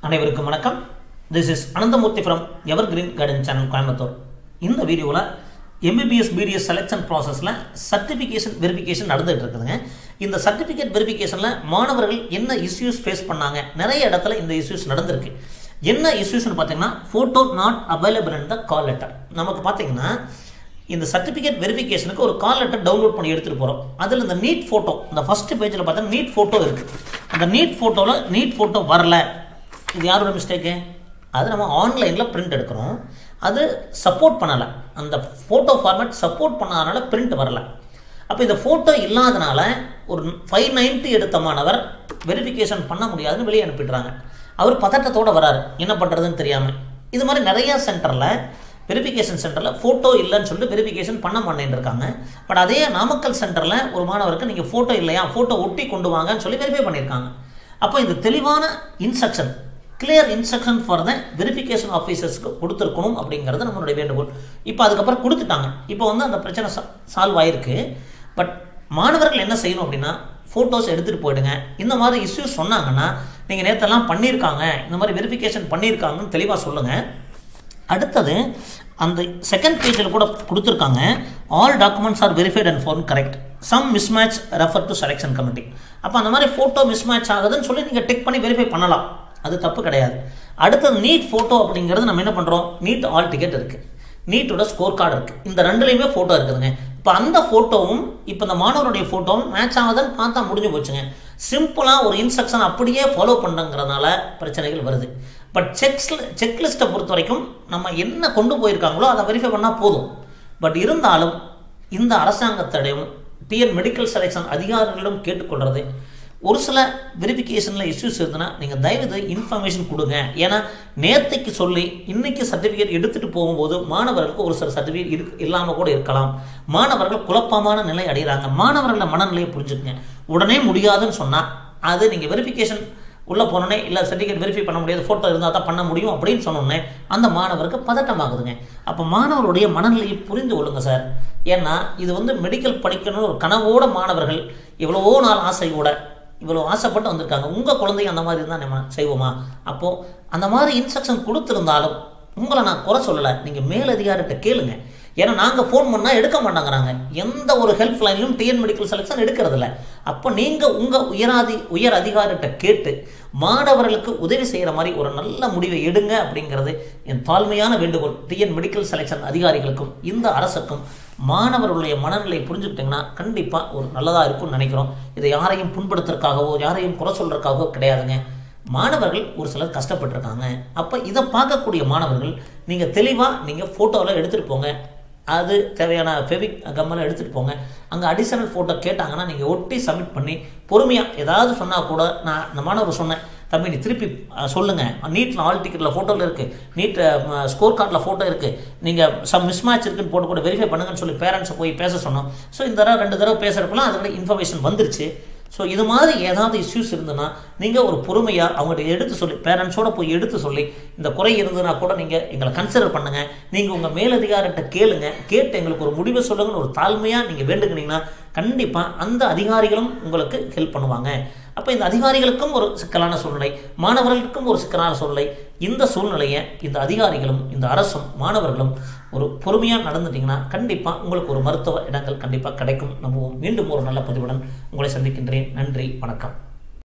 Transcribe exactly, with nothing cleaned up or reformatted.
அனைவருக்கும் வணக்கம். This is Anandamurthy from Evergreen Garden Channel Coimbatore. இந்த வீடியோவில் M B B S B D S selection ப்ராசஸில் சர்டிஃபிகேஷன் வெரிஃபிகேஷன் நடந்துகிட்டு இருக்குதுங்க. இந்த சர்டிஃபிகேட் வெரிஃபிகேஷனில் மாணவர்கள் என்ன இஷ்யூஸ் ஃபேஸ் பண்ணாங்க, நிறைய இடத்துல இந்த இஷ்யூஸ் நடந்திருக்கு. என்ன இஷ்யூஸ்னு பார்த்தீங்கன்னா, photo not available in the call letter. நமக்கு பார்த்தீங்கன்னா இந்த சர்டிஃபிகேட் வெரிஃபிகேஷனுக்கு ஒரு கால் லெட்டர் டவுன்லோட் பண்ணி எடுத்துகிட்டு போகிறோம். அதில் இந்த நீட் ஃபோட்டோ, இந்த ஃபஸ்ட்டு பேஜில் பார்த்தீங்கன்னா நீட் ஃபோட்டோ இருக்குது. அந்த நீட் ஃபோட்டோவில் நீட் ஃபோட்டோ வரல. இது யாரோட மிஸ்டேக்கு? அது நம்ம ஆன்லைனில் பிரிண்ட் எடுக்கிறோம், அது சப்போர்ட் பண்ணலை, அந்த ஃபோட்டோ ஃபார்மேட் சப்போர்ட் பண்ணாதனால பிரிண்ட் வரலை. அப்போ இந்த ஃபோட்டோ இல்லாதனால ஒரு ஃபைவ் நைன்ட்டி எடுத்த மாணவர் வெரிஃபிகேஷன் பண்ண முடியாதுன்னு வெளியே அனுப்பிடுறாங்க. அவர் பதட்டத்தோடு வராரு, என்ன பண்ணுறதுன்னு தெரியாமல். இது மாதிரி நிறையா சென்டரில் வெரிஃபிகேஷன் சென்டரில் ஃபோட்டோ இல்லைன்னு சொல்லிட்டு வெரிஃபிகேஷன் பண்ண மாட்டேன்னு இருக்காங்க. பட் அதே நாமக்கல் சென்டரில் ஒரு மாணவருக்கு நீங்கள் ஃபோட்டோ இல்லையா, ஃபோட்டோ ஒட்டி கொண்டு வாங்கன்னு சொல்லி வெரிஃபை பண்ணியிருக்காங்க. அப்போ இந்த தெளிவான instruction, clear instruction for the verification ஆஃபீஸர்ஸ்க்கு கொடுத்துருக்கணும் அப்படிங்கிறது நம்மளுடைய வேண்டுகோள். இப்போ அதுக்கப்புறம் கொடுத்துட்டாங்க. இப்போ வந்து அந்த பிரச்சனை சால்வ் ஆகிருக்கு. பட் மாணவர்கள் என்ன செய்யணும் அப்படின்னா, ஃபோட்டோஸ் எடுத்துகிட்டு போயிடுங்க. இந்த மாதிரி இஷ்யூஸ் சொன்னாங்கன்னா, நீங்கள் நேற்றெல்லாம் பண்ணியிருக்காங்க, இந்த மாதிரி வெரிஃபிகேஷன் பண்ணியிருக்காங்கன்னு தெளிவாக சொல்லுங்கள். அடுத்தது அந்த செகண்ட் பேஜில் கூட கொடுத்துருக்காங்க, all documents are verified and found correct, some mismatch refer to selection committee. அப்போ அந்த மாதிரி ஃபோட்டோ மிஸ்மேட்ச் ஆகுதுன்னு சொல்லி நீங்கள் டிக் பண்ணி வெரிஃபை பண்ணலாம், அது தப்பு கிடையாது. அடுத்தது நீட் ஃபோட்டோ அப்படிங்கிறது நம்ம என்ன பண்ணுறோம், நீட் ஆல் டிக்கெட் இருக்குது, நீட்டோட ஸ்கோர் கார்டு இருக்குது, இந்த ரெண்டுலேயுமே ஃபோட்டோ இருக்குதுங்க. இப்போ அந்த ஃபோட்டோவும் இப்போ இந்த மாணவருடைய ஃபோட்டோவும் மேட்ச் ஆகுதுன்னு பார்த்தா முடிஞ்சு போச்சுங்க. சிம்பிளாக ஒரு இன்ஸ்ட்ரக்ஷன் அப்படியே ஃபாலோ பண்ணுறங்கிறதுனால பிரச்சனைகள் வருது. பட் செக்ஸ் செக்லிஸ்ட்டை பொறுத்த வரைக்கும் நம்ம என்ன கொண்டு போயிருக்காங்களோ அதை வெரிஃபை பண்ணால் போதும். பட் இருந்தாலும் இந்த அரசாங்கத்திடையும் டிஎன் மெடிக்கல் செலெக்ஷன் அதிகாரிகளிடம் கேட்டுக்கொள்கிறது, ஒரு சில வெரிஃபிகேஷனில் இஷ்யூஸ் இருந்ததுன்னா நீங்கள் தயவுது இன்ஃபர்மேஷன் கொடுங்க. ஏன்னா நேற்றுக்கு சொல்லி இன்றைக்கி சர்டிஃபிகேட் எடுத்துகிட்டு போகும்போது மாணவர்களுக்கு ஒரு சில சர்டிஃபிகேட் இரு இல்லாமல் கூட இருக்கலாம். மாணவர்கள் குழப்பமான நிலை அடைகிறாங்க. மாணவர்கள மனநிலையை புரிஞ்சுக்குங்க. உடனே முடியாதுன்னு சொன்னால் அது நீங்கள் வெரிஃபிகேஷன் உள்ளே போனோன்னே இல்லை சர்டிஃபிகேட் வெரிஃபை பண்ண முடியாது, ஃபோட்டோ இருந்தால் தான் பண்ண முடியும் அப்படின்னு சொன்னோன்னே அந்த மாணவருக்கு பதட்டமாகுதுங்க. அப்போ மாணவருடைய மனநிலையை புரிந்து கொள்ளுங்க சார். ஏன்னா இது வந்து மெடிக்கல் படிக்கணும்னு ஒரு கனவோட மாணவர்கள் எவ்வளவோ நாள் ஆசையோட இவ்வளோ ஆசைப்பட்டு வந்திருக்காங்க. உங்கள் குழந்தைங்க அந்த மாதிரி இருந்தால் நம்ம செய்வோமா? அப்போது அந்த மாதிரி இன்ஸ்ட்ரக்ஷன் கொடுத்துருந்தாலும் உங்களை நான் குறை சொல்லலை, நீங்கள் மேலதிகாரிகிட்ட கேளுங்க. ஏன்னா நாங்கள் ஃபோன் பண்ணால் எடுக்க மாட்டாங்கிறாங்க. எந்த ஒரு ஹெல்ப் லைன்லையும் டிஎன் மெடிக்கல் செலெக்ஷன் எடுக்கிறதில்ல. அப்போ நீங்கள் உங்கள் உயராதி உயர் அதிகாரிகிட்ட கேட்டு மாணவர்களுக்கு உதவி செய்கிற மாதிரி ஒரு நல்ல முடிவை எடுங்க அப்படிங்கிறது என் தாழ்மையான வேண்டுகோள். டிஎன் மெடிக்கல் செலெக்ஷன் அதிகாரிகளுக்கும் இந்த அரசுக்கும் மாணவர்களுடைய மனநிலை புரிஞ்சுக்கிட்டிங்கன்னா கண்டிப்பாக ஒரு நல்லதாக இருக்கும்னு நினைக்கிறோம். இதை யாரையும் புண்படுத்துறதுக்காகவோ யாரையும் குறை சொல்கிறதுக்காகவோ கிடையாதுங்க. மாணவர்கள் ஒரு சிலர் கஷ்டப்பட்டுருக்காங்க. அப்போ இதை பார்க்கக்கூடிய மாணவர்கள் நீங்கள் தெளிவாக நீங்கள் ஃபோட்டோவில் எடுத்துகிட்டு போங்க. அது தேவையான ஃபெவிக் கம்மெல்லாம் எடுத்துகிட்டு போங்க. அங்கே அடிஷனல் ஃபோட்டோ கேட்டாங்கன்னா நீங்கள் ஒட்டி சப்மிட் பண்ணி பொறுமையாக ஏதாவது சொன்னால் கூட, நான் இந்த மாணவர் சொன்னேன், தம்பி நீ திருப்பி சொல்லுங்கள், நீட்டில் ஆல் டிக்கெட்டில் ஃபோட்டோவில் இருக்குது, நீட் ஸ்கோர் கார்டில் ஃபோட்டோ இருக்குது, நீங்கள் சம் மிஸ்மேட்ச் இருக்குன்னு போட்டு கூட வெரிஃபை பண்ணுங்கன்னு சொல்லி பேரண்ட்ஸை போய் பேச சொன்னோம். ஸோ இந்த தடவை ரெண்டு தடவை பேசுகிறப்பெல்லாம் அதோட இன்ஃபர்மேஷன் வந்துருச்சு. ஸோ இது மாதிரி ஏதாவது இஷ்யூஸ் இருந்ததுன்னா நீங்கள் ஒரு பொறுமையாக அவங்கள்ட்ட எடுத்து சொல்லி, பேரண்ட்ஸோடு போய் எடுத்து சொல்லி, இந்த குறை இருந்ததுன்னா கூட நீங்கள் எங்களை கன்சிடர் பண்ணுங்கள். நீங்கள் உங்கள் மேலதிகாரிகிட்ட கேளுங்க, கேட்டு எங்களுக்கு ஒரு முடிவை சொல்லுங்கன்னு ஒரு தாழ்மையாக நீங்கள் வேண்டுக்கினீங்கன்னா கண்டிப்பாக அந்த அதிகாரிகளும் உங்களுக்கு ஹெல்ப் பண்ணுவாங்க. அப்போ இந்த அதிகாரிகளுக்கும் ஒரு சிக்கலான சூழ்நிலை, மாணவர்களுக்கும் ஒரு சிக்கலான சூழ்நிலை. இந்த சூழ்நிலையை இந்த அதிகாரிகளும் இந்த அரசும் மாணவர்களும் ஒரு பொறுமையாக நடந்துட்டிங்கன்னா கண்டிப்பாக உங்களுக்கு ஒரு மருத்துவ இடங்கள் கண்டிப்பாக கிடைக்கும். நம்புவோம். மீண்டும் ஒரு நல்ல பதிவுடன் உங்களை சந்திக்கின்றேன். நன்றி, வணக்கம்.